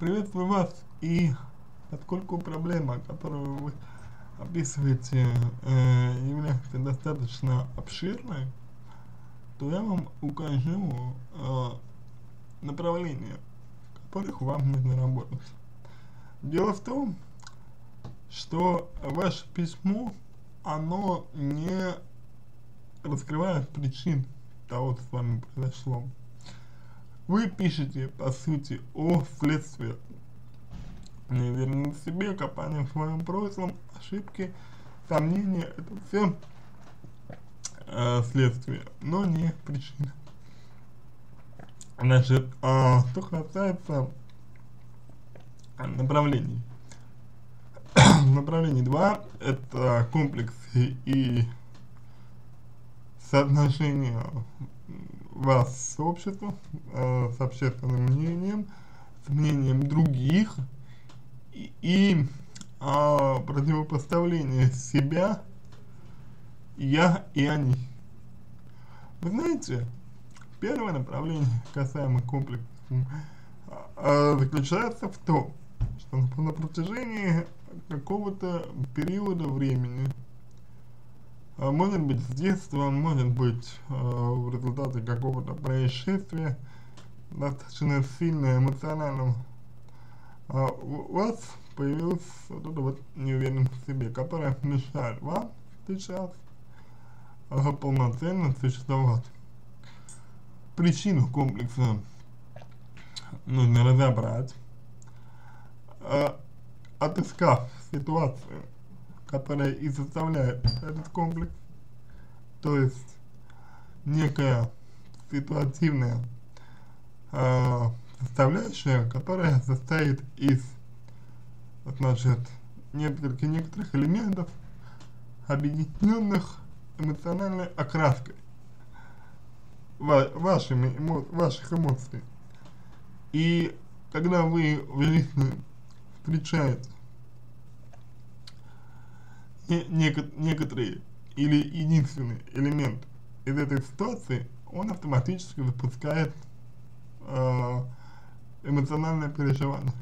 Приветствую вас, и поскольку проблема, которую вы описываете, является достаточно обширной, то я вам укажу направления, в которых вам нужно работать. Дело в том, что ваше письмо, оно не раскрывает причин того, что с вами произошло. Вы пишете, по сути, о следствии, неуверенность в себе, копание в своем прошлом, ошибки, сомнения, это все следствие, но не причина. Значит, что касается направлений. Направление 2 это комплексы и соотношение вас с обществом, с общественным мнением, с мнением других и противопоставление себя, я и они. Вы знаете, первое направление, касаемо комплексов, заключается в том, что на протяжении какого-то периода времени, может быть с детства, может быть в результате какого-то происшествия, достаточно сильно эмоционального, у вас появилась вот эта вот неуверенность в себе, которая мешает вам сейчас полноценно существовать. Причину комплекса нужно разобрать, отыскав ситуацию, которая и составляет этот комплекс, то есть некая ситуативная составляющая, которая состоит из, значит, некоторых элементов, объединенных эмоциональной окраской ваших эмоций. И когда вы в жизни встречаете некоторые или единственный элемент из этой ситуации, он автоматически запускает эмоциональное переживание.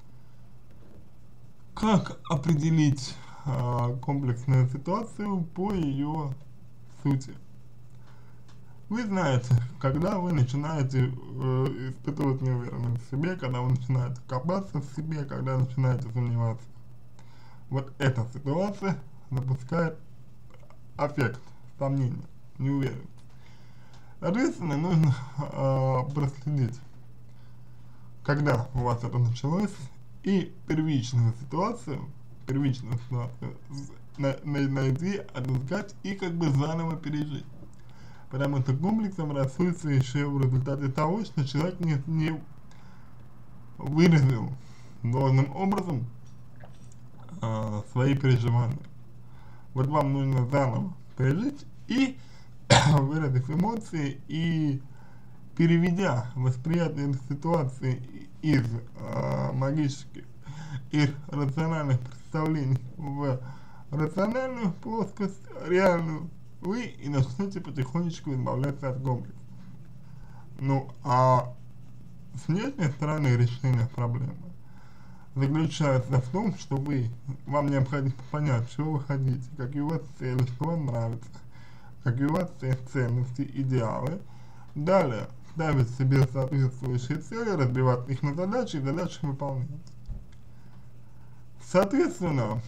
Как определить комплексную ситуацию по ее сути? Вы знаете, когда вы начинаете испытывать неуверенность в себе, когда вы начинаете копаться в себе, когда начинаете сомневаться, вот эта ситуация запускает аффект, сомнение, неуверенность. Соответственно, нужно проследить, когда у вас это началось, и первичную ситуацию найти, отыскать и как бы заново пережить. Потому что комплекс образуется еще в результате того, что человек не выразил должным образом свои переживания. Вот вам нужно заново пережить и выразив эмоции и переведя восприятие ситуации из магических и рациональных представлений в рациональную плоскость, реальную, вы и начнете потихонечку избавляться от комплекса. Ну, а с внешней стороны решения проблемы заключается в том, что вам необходимо понять, что вы хотите, какие у вас цели, что вам нравится, какие у вас ценности, идеалы. Далее ставить себе соответствующие цели, разбивать их на задачи и задачи выполнять. Соответственно,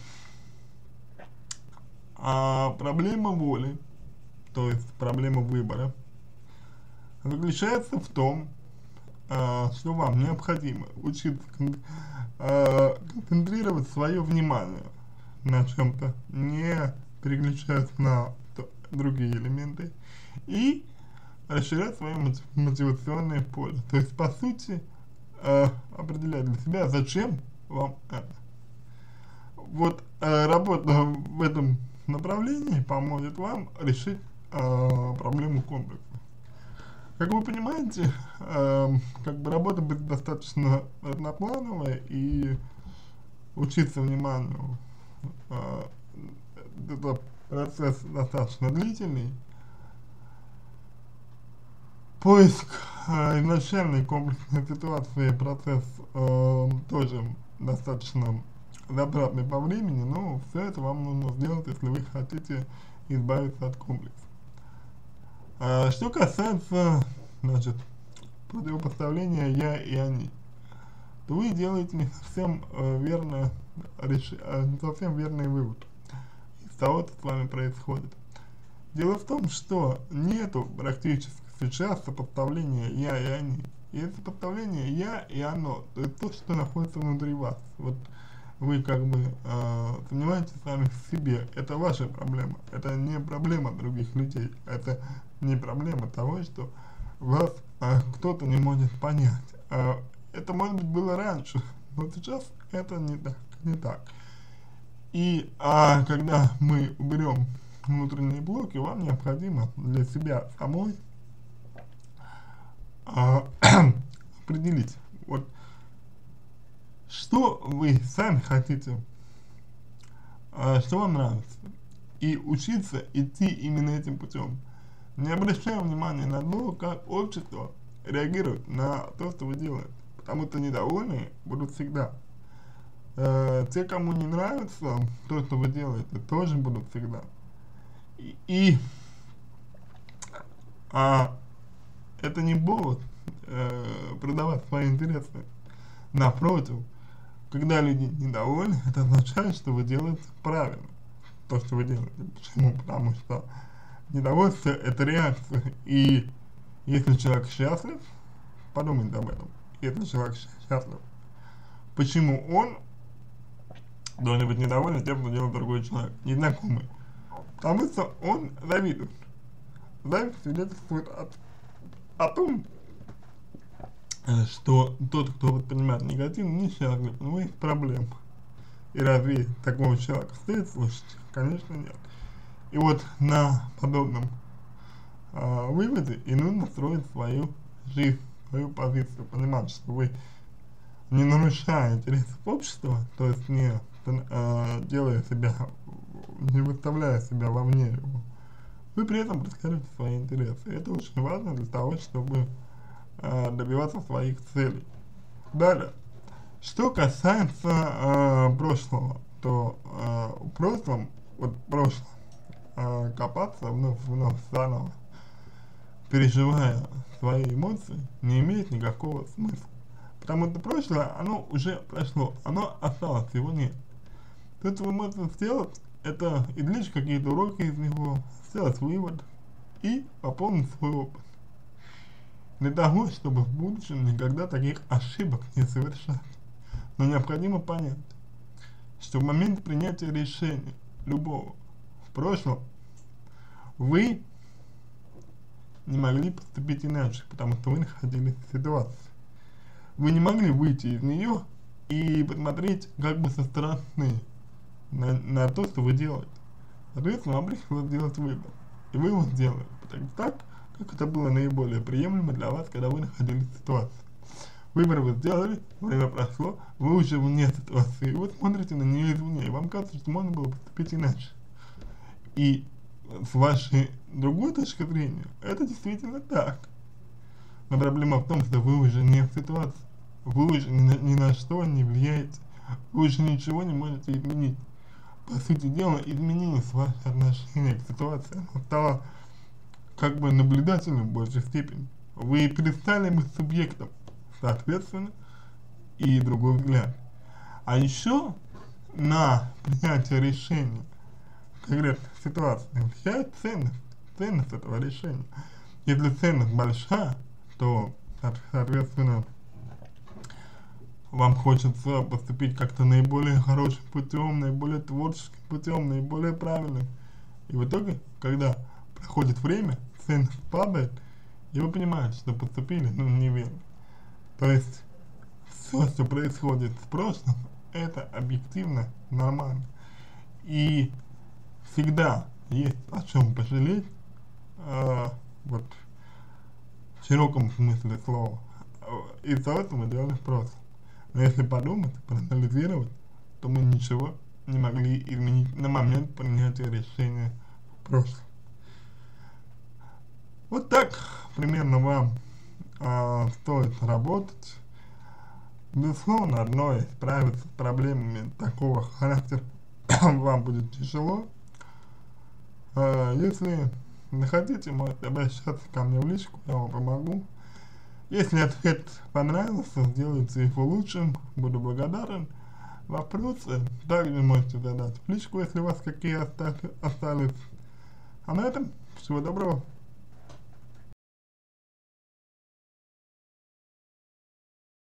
проблема воли, то есть проблема выбора, заключается в том, что вам необходимо учиться концентрировать свое внимание на чем-то, не переключаясь на другие элементы, и расширять свое мотивационное поле. То есть, по сути, определять для себя, зачем вам это. Вот работа в этом направлении поможет вам решить проблему комплекса. Как вы понимаете, как бы работа будет достаточно одноплановая, и учиться вниманию это процесс достаточно длительный. Поиск изначальной комплексной ситуации, процесс тоже достаточно затратный по времени, но все это вам нужно сделать, если вы хотите избавиться от комплекса. Что касается, значит, противопоставления «я» и «они», то вы делаете не совсем не совсем верный вывод из того, что с вами происходит. Дело в том, что нету практически сейчас сопоставления «я» и «они». Есть сопоставление «я» и «оно», то есть то, что находится внутри вас. Вот вы как бы сомневаетесь сами в себе, это ваша проблема, это не проблема других людей, это не проблема того, что вас кто-то не может понять. Это, может быть, было раньше, но сейчас это не так. И когда мы уберем внутренние блоки, вам необходимо для себя самой определить, вот, что вы сами хотите, что вам нравится, и учиться идти именно этим путем, не обращая внимания на то, как общество реагирует на то, что вы делаете, потому что недовольные будут всегда. Те, кому не нравится то, что вы делаете, тоже будут всегда. Это не повод продавать свои интересы. Напротив, когда люди недовольны, это означает, что вы делаете правильно то, что вы делаете. Почему? Потому что недовольство — это реакция. И если человек счастлив, подумайте об этом. Если человек счастлив, почему он должен быть недоволен тем, что делает другой человек, незнакомый? Потому что он завидует. Зависть свидетельствует о том, что тот, кто воспринимает негативно, несчастлив, у него есть проблемы. И разве такого человека стоит слушать? Конечно, нет. И вот на подобном выводе и нужно строить свою жизнь, свою позицию, понимать, что вы, не нарушая интересов общества, то есть не делая себя, не выставляя себя вовне его, вы при этом представляете свои интересы. Это очень важно для того, чтобы добиваться своих целей. Далее, что касается прошлого, то в прошлом, копаться вновь заново, переживая свои эмоции, не имеет никакого смысла. Потому что прошлое, оно уже прошло, оно осталось, его нет. То, что вы можете сделать, это извлечь какие-то уроки из него, сделать вывод и пополнить свой опыт. Для того, чтобы в будущем никогда таких ошибок не совершать. Но необходимо понять, что в момент принятия решения любого в прошлом вы не могли поступить иначе, потому что вы находились в ситуации. Вы не могли выйти из нее и посмотреть как бы со стороны на то, что вы делаете. Соответственно, вам пришлось сделать выбор. И вы его сделали так, как это было наиболее приемлемо для вас, когда вы находились в ситуации. Выбор вы сделали, время прошло, вы уже вне ситуации, и вы смотрите на нее извне, и вам кажется, что можно было поступить иначе. И с вашей другой точки зрения, это действительно так. Но проблема в том, что вы уже не в ситуации, вы уже ни на что не влияете, вы уже ничего не можете изменить. По сути дела, изменилось ваше отношение к ситуации, оно стало как бы наблюдательным в большей степени. Вы перестали быть субъектом, соответственно, и другой взгляд. А еще на принятие решения в конкретной ситуации влияет ценность этого решения. Если ценность большая, то, соответственно, вам хочется поступить как-то наиболее хорошим путем, наиболее творческим путем, наиболее правильным. И в итоге, когда проходит время, ценность падает, и вы понимаете, что поступили, неверно. То есть, все, что происходит в прошлом, это объективно нормально. И всегда есть о чем пожалеть, вот, в широком смысле слова. Из-за этого мы делали в прошлом. Но если подумать, проанализировать, то мы ничего не могли изменить на момент принятия решения в прошлом. Вот так примерно вам стоит работать. Безусловно, одной справиться с проблемами такого характера вам будет тяжело. Если захотите, можете обращаться ко мне в личку, я вам помогу. Если ответ понравился, сделайте его лучшим, буду благодарен. Вопросы также можете задать в личку, если у вас какие остались. А на этом всего доброго.